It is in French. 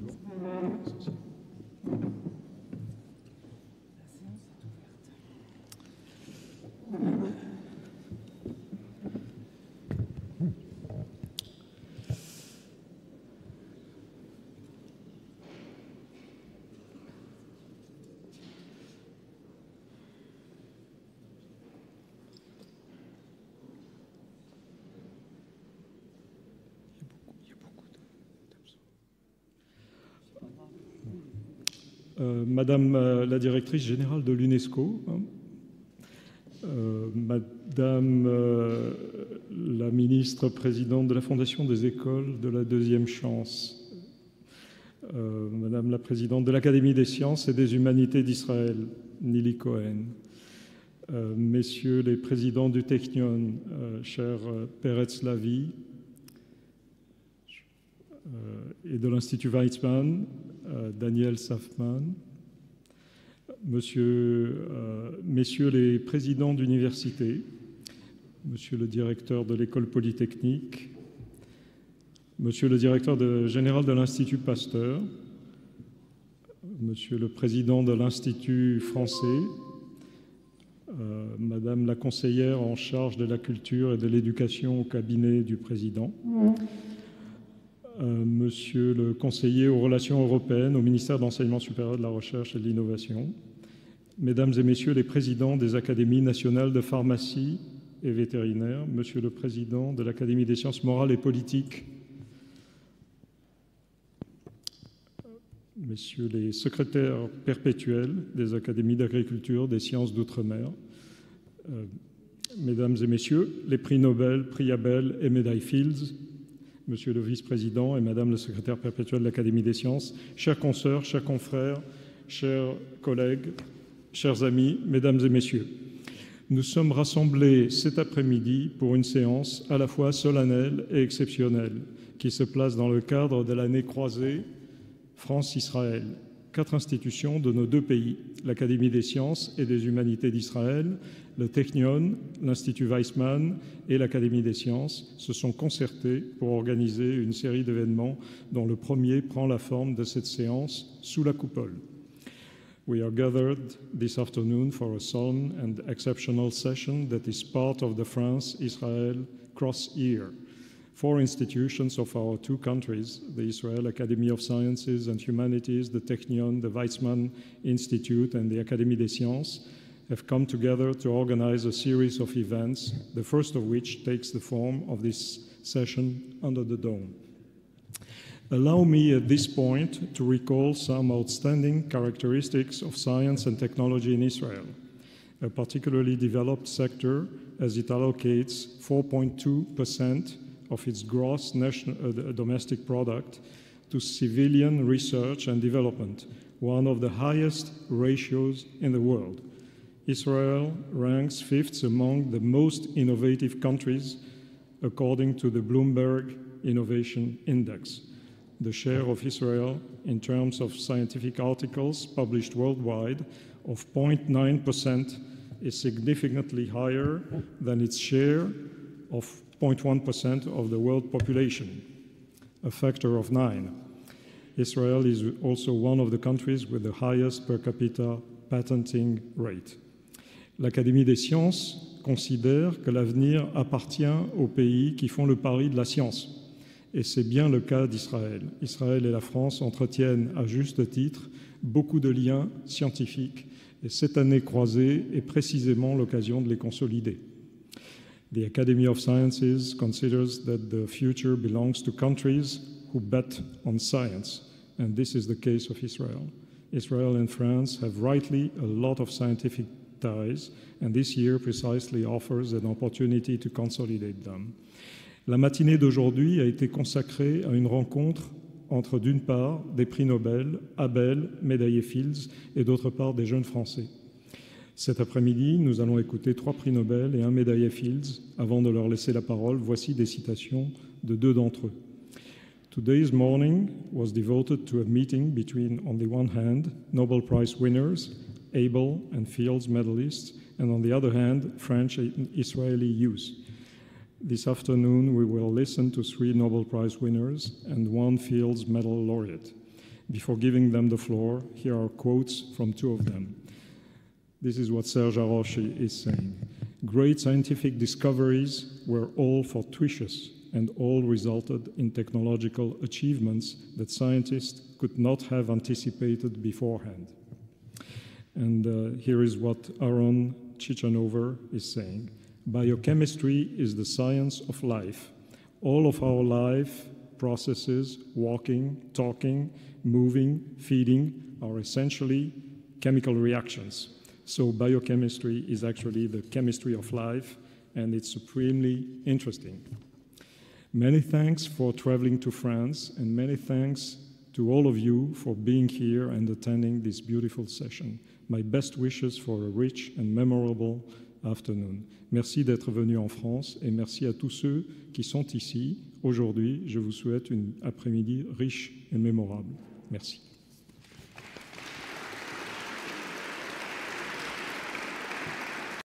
Madame la directrice générale de l'UNESCO, Madame la ministre présidente de la Fondation des écoles de la Deuxième Chance, Madame la présidente de l'Académie des sciences et des humanités d'Israël, Nili Cohen, Messieurs les présidents du Technion, cher Peretz Lavi, et de l'Institut Weizmann, Daniel Safman, messieurs les présidents d'université, monsieur le directeur de l'école polytechnique, monsieur le directeur général de l'Institut Pasteur, monsieur le président de l'Institut français, madame la conseillère en charge de la culture et de l'éducation au cabinet du président, monsieur le conseiller aux relations européennes au ministère de l'Enseignement supérieur, de la Recherche et de l'Innovation, mesdames et messieurs les présidents des académies nationales de pharmacie et vétérinaire, monsieur le président de l'Académie des sciences morales et politiques, messieurs les secrétaires perpétuels des académies d'agriculture, des sciences d'outre-mer, mesdames et messieurs les prix Nobel, prix Abel et médaille Fields, monsieur le vice-président et madame le secrétaire perpétuel de l'Académie des sciences, chères consoeurs, chers confrères, chers collègues, chers amis, mesdames et messieurs, nous sommes rassemblés cet après-midi pour une séance à la fois solennelle et exceptionnelle qui se place dans le cadre de l'année croisée France-Israël. 4 institutions de nos 2 pays, l'Académie des sciences et des humanités d'Israël, le Technion, l'Institut Weizmann et l'Académie des sciences se sont concertés pour organiser une série d'événements dont le premier prend la forme de cette séance sous la coupole. We are gathered this afternoon for a solemn and exceptional session that is part of the France-Israel Cross Year. 4 institutions of our 2 countries, the Israel Academy of Sciences and Humanities, the Technion, the Weizmann Institute, and the Académie des sciences, have come together to organize a series of events, the first of which takes the form of this session under the dome. Allow me at this point to recall some outstanding characteristics of science and technology in Israel, a particularly developed sector as it allocates 4.2% of its gross domestic product to civilian research and development, one of the highest ratios in the world. Israel ranks 5th among the most innovative countries according to the Bloomberg Innovation Index. The share of Israel in terms of scientific articles published worldwide of 0.9% is significantly higher than its share of 0.1% of the world population, a factor of 9. Israel is also one of the countries with the highest per capita patenting rate. L'Académie des sciences considère que l'avenir appartient aux pays qui font le pari de la science. Et c'est bien le cas d'Israël. Israël et la France entretiennent à juste titre beaucoup de liens scientifiques et cette année croisée est précisément l'occasion de les consolider. The Academy of Sciences considers that the future belongs to countries who bet on science, and this is the case of Israel. Israel and France have rightly a lot of scientific ties, and this year precisely offers an opportunity to consolidate them. La matinée d'aujourd'hui a été consacrée à une rencontre entre, d'une part, des prix Nobel, Abel, médaillé Fields, et d'autre part, des jeunes Français. Cet après-midi, nous allons écouter 3 prix Nobel et 1 médaillé Fields. Avant de leur laisser la parole, voici des citations de 2 d'entre eux. Today's morning was devoted to a meeting between, on the one hand, Nobel Prize winners, Abel and Fields medalists, and on the other hand, French and Israeli youth. This afternoon, we will listen to 3 Nobel Prize winners and 1 Fields Medal laureate. Before giving them the floor, here are quotes from two of them. This is what Serge Haroche is saying. Great scientific discoveries were all fortuitous and all resulted in technological achievements that scientists could not have anticipated beforehand. And here is what Aaron Ciechanover is saying. Biochemistry is the science of life. All of our life processes, walking, talking, moving, feeding, are essentially chemical reactions. So biochemistry is actually the chemistry of life, and it's supremely interesting. Many thanks for traveling to France, and many thanks to all of you for being here and attending this beautiful session. My best wishes for a rich and memorable afternoon. Merci d'être venu en France et merci à tous ceux qui sont ici aujourd'hui. Je vous souhaite une après-midi riche et mémorable. Merci.